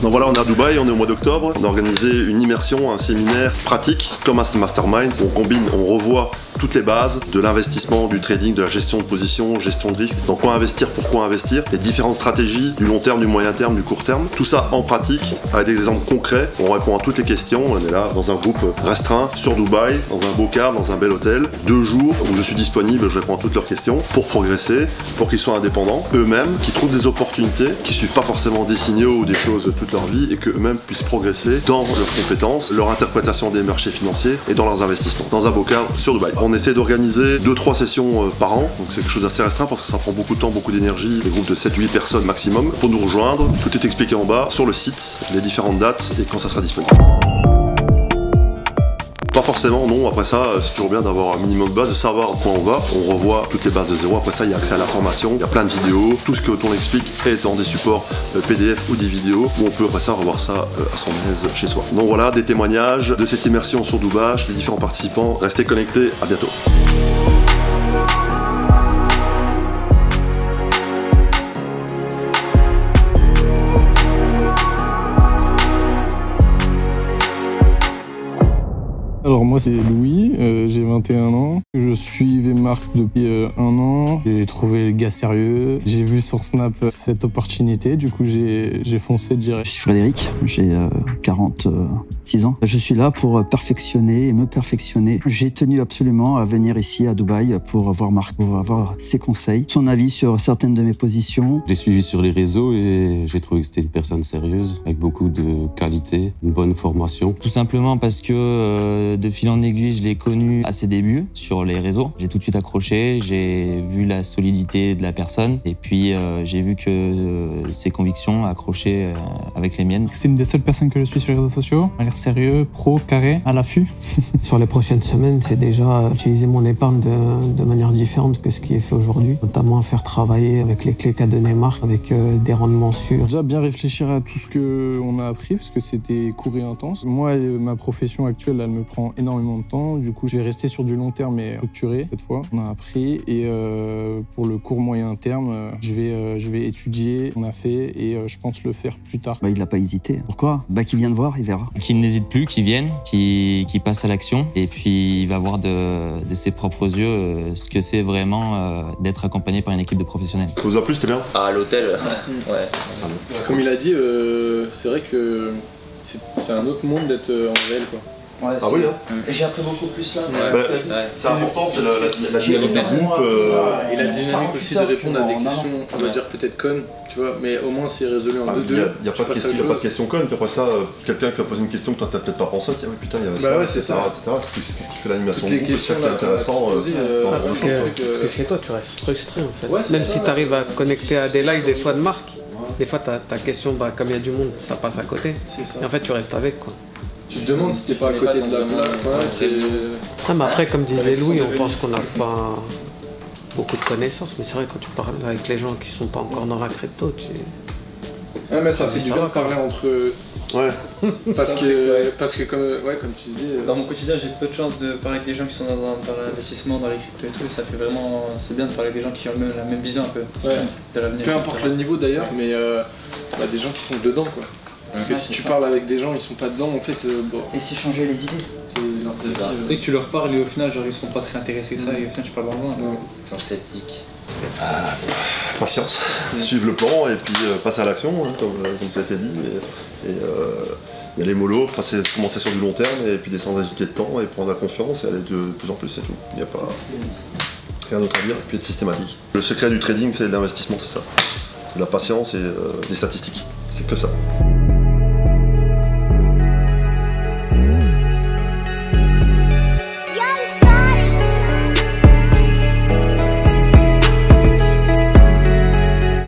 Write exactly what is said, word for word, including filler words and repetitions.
Donc voilà, on est à Dubaï, on est au mois d'octobre. On a organisé une immersion, un séminaire pratique comme un mastermind. On combine, on revoit toutes les bases de l'investissement, du trading, de la gestion de position, gestion de risque. Dans quoi investir, pourquoi investir, les différentes stratégies du long terme, du moyen terme, du court terme. Tout ça en pratique, avec des exemples concrets. On répond à toutes les questions. On est là dans un groupe restreint sur Dubaï, dans un beau cadre, dans un bel hôtel. Deux jours où je suis disponible, je réponds à toutes leurs questions pour progresser, pour qu'ils soient indépendants eux-mêmes, qu'ils trouvent des opportunités, qu'ils suivent pas forcément des signaux ou des choses toute leur vie et qu'eux-mêmes puissent progresser dans leurs compétences, leur interprétation des marchés financiers et dans leurs investissements. Dans un beau cadre sur Dubaï. On essaie d'organiser deux trois sessions par an, donc c'est quelque chose d'assez restreint parce que ça prend beaucoup de temps, beaucoup d'énergie, des groupes de sept huit personnes maximum. Pour nous rejoindre, tout est expliqué en bas sur le site, les différentes dates et quand ça sera disponible. Pas forcément, non. Après ça, c'est toujours bien d'avoir un minimum de base, de savoir où on va. On revoit toutes les bases de zéro. Après ça, il y a accès à la formation. Il y a plein de vidéos. Tout ce que l'on explique est dans des supports P D F ou des vidéos où on peut après ça revoir ça à son aise chez soi. Donc voilà, des témoignages de cette immersion sur Dubaï, les différents participants. Restez connectés. À bientôt. Alors moi c'est Louis, euh, j'ai vingt et un ans, je suivais Marc depuis euh, un an, j'ai trouvé le gars sérieux, j'ai vu sur Snap cette opportunité, du coup j'ai foncé direct. Je suis Frédéric, j'ai euh, quarante-six ans. Je suis là pour perfectionner et me perfectionner. J'ai tenu absolument à venir ici à Dubaï pour voir Marc, pour avoir ses conseils, son avis sur certaines de mes positions. J'ai suivi sur les réseaux et j'ai trouvé que c'était une personne sérieuse, avec beaucoup de qualité, une bonne formation. Tout simplement parce que euh, de fil en aiguille, je l'ai connu à ses débuts sur les réseaux. J'ai tout de suite accroché, j'ai vu la solidité de la personne et puis euh, j'ai vu que euh, ses convictions accrochaient euh, avec les miennes. C'est une des seules personnes que je suis sur les réseaux sociaux. Elle a l'air sérieux, pro, carré, à l'affût. Sur les prochaines semaines, c'est déjà utiliser mon épargne de, de manière différente que ce qui est fait aujourd'hui, notamment faire travailler avec les clés qu'a donné Marc, avec euh, des rendements sûrs. Déjà bien réfléchir à tout ce qu'on a appris parce que c'était court et intense. Moi, ma profession actuelle, elle me prend énormément de temps. Du coup, je vais rester sur du long terme et structuré cette fois. On a appris et euh, pour le court moyen terme, euh, je vais euh, je vais étudier. On a fait et euh, je pense le faire plus tard. Bah, il n'a pas hésité. Pourquoi? Bah, qu'il vienne voir, il verra. Qu'il n'hésite plus, qu'il vienne, qu'il qu'il passe à l'action et puis il va voir de, de ses propres yeux euh, ce que c'est vraiment euh, d'être accompagné par une équipe de professionnels. Ça vous a plu, c'était bien? À l'hôtel, ouais. Comme il a dit, euh, c'est vrai que c'est un autre monde d'être en réel, quoi. Ouais, ah oui, hein. J'ai appris beaucoup plus là. Ouais, bah, c'est important, c'est la, la, la dynamique du groupe. Euh... Et la dynamique aussi de répondre à des questions, on va dire peut-être connes, tu vois, mais au moins c'est résolu en deux deux. Il n'y a, a, a pas de question conne, puis après ça, quelqu'un qui a posé une question que toi t'as peut-être pas pensé, tu dis ah oui putain, il y avait bah ça, ouais, c'est ça. C'est ce qui fait l'animation du groupe, c'est ça qui est intéressant. Parce que chez toi tu restes frustré en fait. Même si tu arrives à connecter à des lives des fois de Marc, des fois ta question, comme il y a du monde, ça passe à côté. Et en fait tu restes avec quoi. Tu te demandes si t'es pas à côté de la plaque. Ouais, ah, mais après, comme disait Louis, on pense qu'on n'a pas beaucoup de connaissances, mais c'est vrai quand tu parles avec les gens qui sont pas encore dans la crypto, tu... Ouais, mais ça fait du bien de parler entre eux. Ouais. Parce que, parce que comme, ouais, comme tu disais... Dans mon quotidien, j'ai peu de chance de parler avec des gens qui sont dans, dans l'investissement, dans les cryptos et tout, et ça fait vraiment... C'est bien de parler avec des gens qui ont le même, la même vision un peu ouais. de l'avenir. Peu importe le niveau d'ailleurs, mais euh, bah, des gens qui sont dedans, quoi. Parce que si tu parles avec des gens, ils sont pas dedans en fait. Euh, bon. Et s'échanger les idées. C'est ça. Tu sais que tu leur parles et au final, genre, ils seront pas très intéressés que ça, et au final, tu parles vraiment. Ils sont sceptiques. Ah, patience, suivre le plan et puis euh, passer à l'action, hein, comme, comme ça a été dit. Et, et euh, y aller mollo, passer, commencer sur du long terme et puis descendre à du de temps et prendre la confiance et aller de plus en plus, c'est tout. Il n'y a pas rien d'autre à dire et puis être systématique. Le secret du trading, c'est l'investissement, c'est ça. C'est de la patience et euh, des statistiques. C'est que ça.